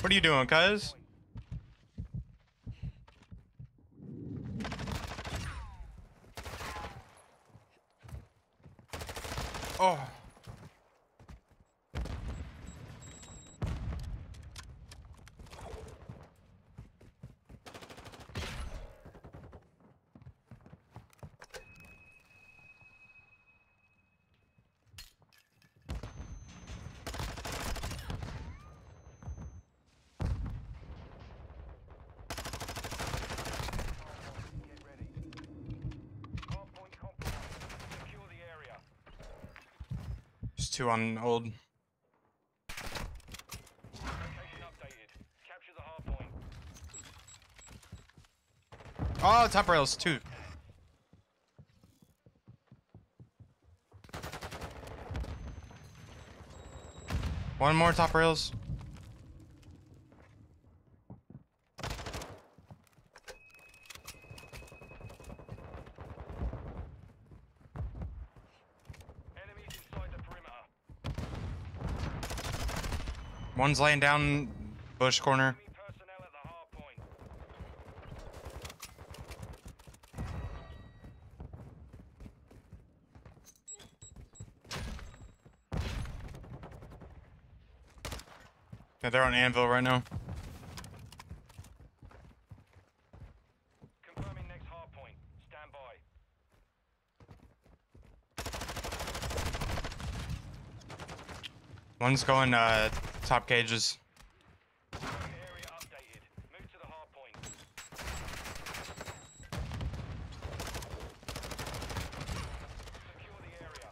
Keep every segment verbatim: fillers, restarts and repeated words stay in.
What are you doing, cuz? Oh. There's two on old. Oh, top rails, two. One more top rails. One's laying down bush corner. Yeah, they're on anvil right now. Confirming next hard point. Stand by. One's going uh top cages. Area updated. Move to the hard point. Secure the area.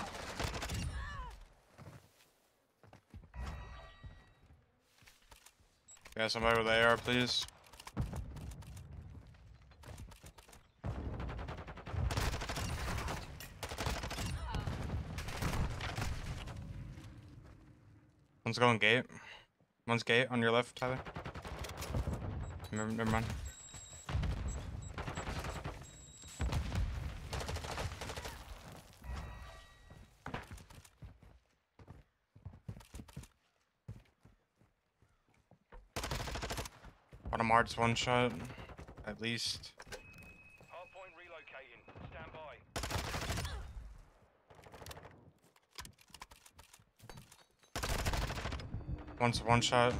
Yeah, somebody with A R, please. One's going gate. One's gate on your left, Tyler. Never, never mind. Bottom hard's one shot, at least. Hard point relocating. Stand by. One's one shot.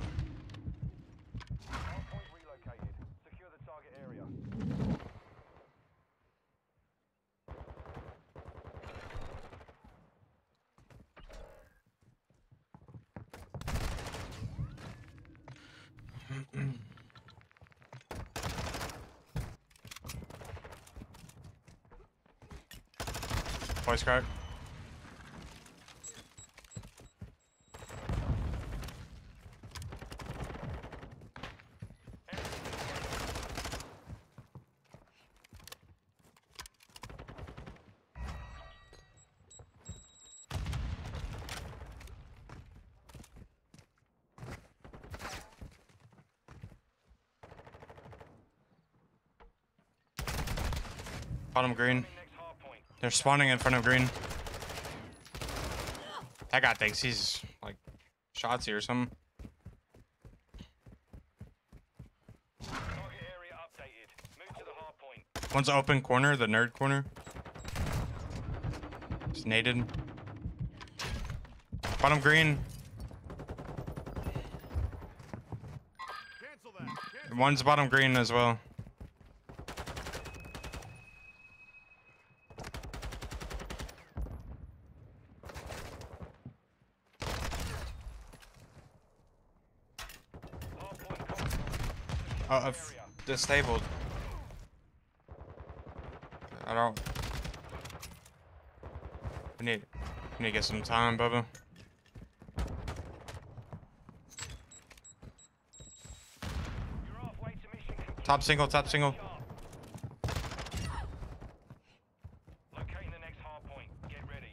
Hard point relocated. Secure the target area. Voice crack. Bottom green. Next hard point. They're spawning in front of green. That guy thinks he's like shotsy or something. Target area updated. Move to the hard point. One's open corner, the nerd corner. It's naded. Bottom green. Cancel that. Cancel. One's bottom green as well. Hard point contact. Uh, uh, disabled. I don't. We need. We need to get some time, Bubba. You're halfway to mission complete. Top single, top single. Locating the next hard point. Get ready.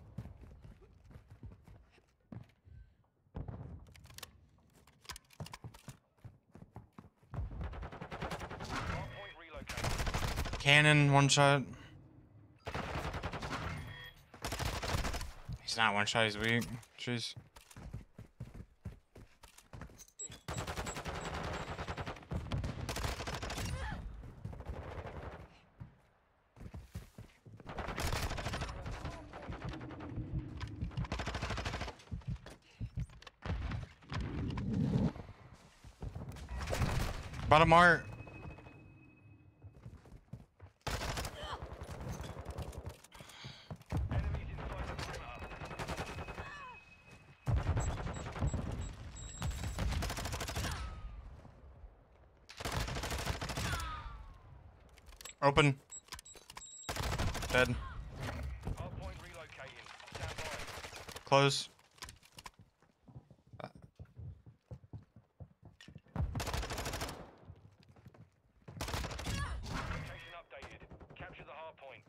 Hard point relocated. Cannon, one shot. He's not one shot, he's weak. Jeez. Bottom art. Enemies inside the perimeter. Open. Dead. Hardpoint relocating. Stand by. Close. Location updated. Capture the hardpoint.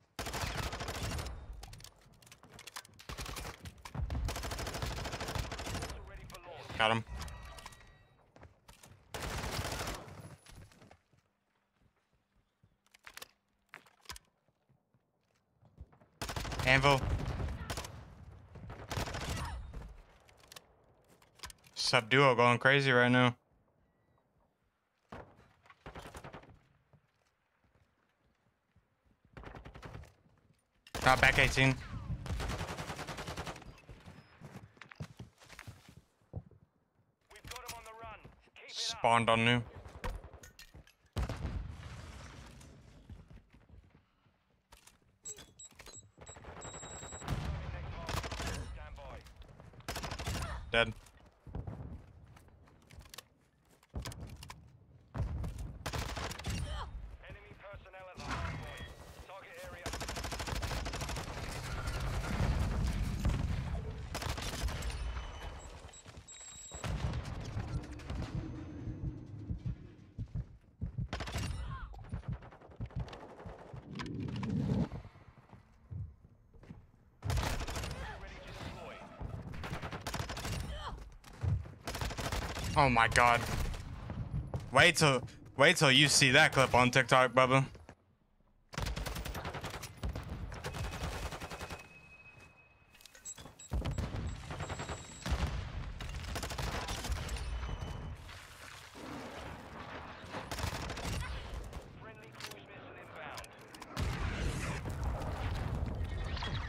Missile ready for launch. Got him. Anvil. Subduo going crazy right now. Got back eighteen. We've got him on the run. Keep it up. Spawned on new. Next hardpoint. Stand by. Dead. Enemy personnel at the hardpoint. Target area. Ready to deploy. Oh my god. Wait till wait till you see that clip on TikTok, Bubba. Friendly cruise missile inbound.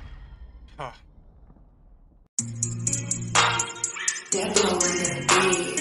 Oh. That boy in the bed.